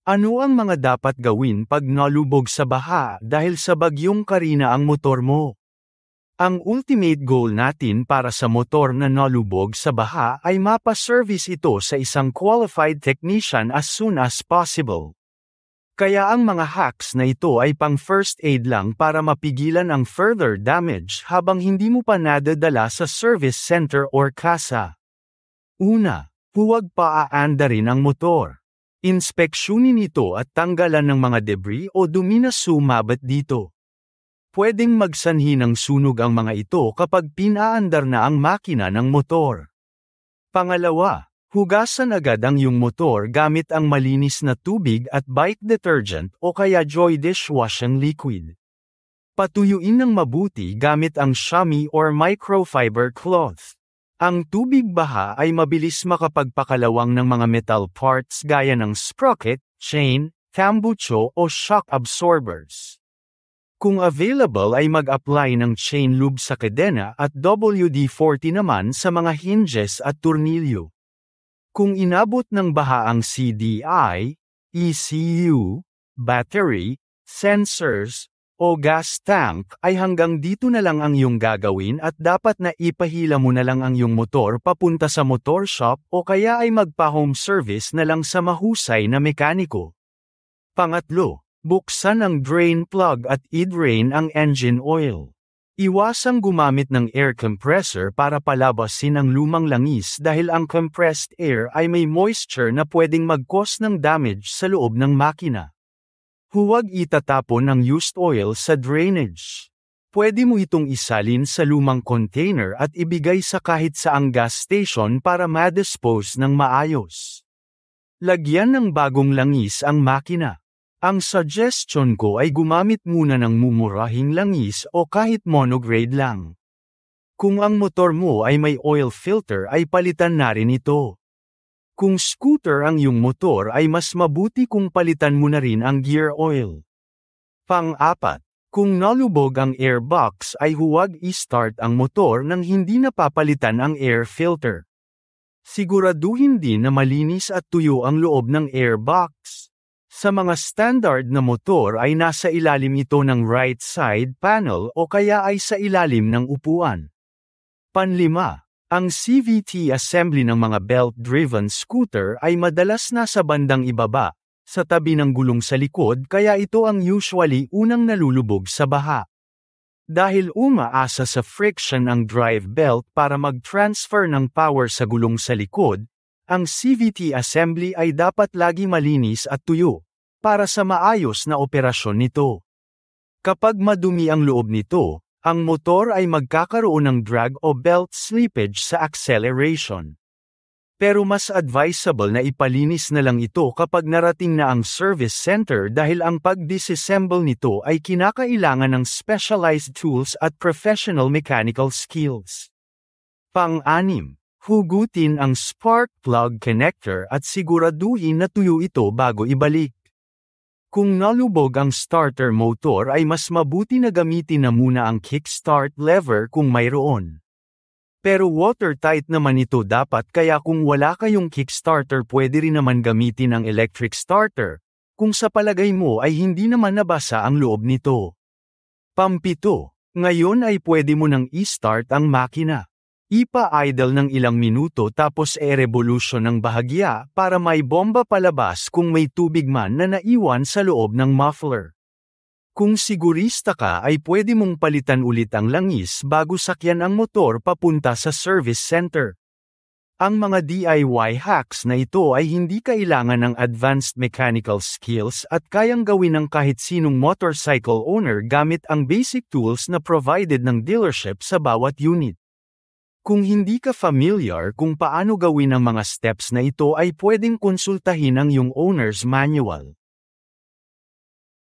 Ano ang mga dapat gawin pag nalubog sa baha dahil sa bagyong Karina ang motor mo? Ang ultimate goal natin para sa motor na nalubog sa baha ay mapa-service ito sa isang qualified technician as soon as possible. Kaya ang mga hacks na ito ay pang first aid lang para mapigilan ang further damage habang hindi mo pa nadadala sa service center or kasa. Una, huwag paaandarin ang motor. Inspeksyonin ito at tanggalan ng mga debris o dumi na sumabat dito. Pwedeng magsanhi ng sunog ang mga ito kapag pinaandar na ang makina ng motor. Pangalawa, hugasan agad ang iyong motor gamit ang malinis na tubig at bike detergent o kaya Joy dishwashing liquid. Patuyuin ng mabuti gamit ang chamois or microfiber cloth. Ang tubig baha ay mabilis makapagpakalawang ng mga metal parts gaya ng sprocket, chain, tambucho o shock absorbers. Kung available ay mag-apply ng chain lube sa kadena at WD-40 naman sa mga hinges at tornilyo. Kung inabot ng baha ang CDI, ECU, battery, sensors, o gas tank ay hanggang dito na lang ang iyong gagawin at dapat na ipahila mo na lang ang iyong motor papunta sa motor shop o kaya ay magpa-home service na lang sa mahusay na mekaniko. Pangatlo, buksan ang drain plug at i-drain ang engine oil. Iwasang gumamit ng air compressor para palabasin ang lumang langis dahil ang compressed air ay may moisture na pwedeng mag-cause ng damage sa loob ng makina. Huwag itatapon ang used oil sa drainage. Pwede mo itong isalin sa lumang container at ibigay sa kahit saang gas station para ma-dispose ng maayos. Lagyan ng bagong langis ang makina. Ang suggestion ko ay gumamit muna ng mumurahing langis o kahit monograde lang. Kung ang motor mo ay may oil filter ay palitan na rin ito. Kung scooter ang iyong motor ay mas mabuti kung palitan mo na rin ang gear oil. Pang-apat, kung nalubog ang airbox ay huwag i-start ang motor nang hindi napapalitan ang air filter. Siguraduhin din na malinis at tuyo ang loob ng airbox. Sa mga standard na motor ay nasa ilalim ito ng right side panel o kaya ay sa ilalim ng upuan. Panlima, ang CVT assembly ng mga belt-driven scooter ay madalas nasa bandang ibaba, sa tabi ng gulong sa likod kaya ito ang usually unang nalulubog sa baha. Dahil umaasa sa friction ang drive belt para mag-transfer ng power sa gulong sa likod, ang CVT assembly ay dapat lagi malinis at tuyo, para sa maayos na operasyon nito. Kapag madumi ang loob nito, ang motor ay magkakaroon ng drag o belt slippage sa acceleration. Pero mas advisable na ipalinis na lang ito kapag narating na ang service center dahil ang pag-disassemble nito ay kinakailangan ng specialized tools at professional mechanical skills. Pang-anim, hugutin ang spark plug connector at siguraduhin na tuyo ito bago ibalik. Kung nalubog ang starter motor ay mas mabuti na gamitin na muna ang kickstart lever kung mayroon. Pero watertight naman ito dapat kaya kung wala kayong kickstarter pwede rin naman gamitin ang electric starter, kung sa palagay mo ay hindi naman nabasa ang loob nito. Pampito, ngayon ay pwede mo nang i-start ang makina. Ipa-idle ng ilang minuto tapos e-revolution ng bahagya para may bomba palabas kung may tubig man na naiwan sa loob ng muffler. Kung sigurista ka ay pwede mong palitan ulit ang langis bago sakyan ang motor papunta sa service center. Ang mga DIY hacks na ito ay hindi kailangan ng advanced mechanical skills at kayang gawin ng kahit sinong motorcycle owner gamit ang basic tools na provided ng dealership sa bawat unit. Kung hindi ka familiar kung paano gawin ang mga steps na ito ay pwedeng konsultahin ang iyong owner's manual.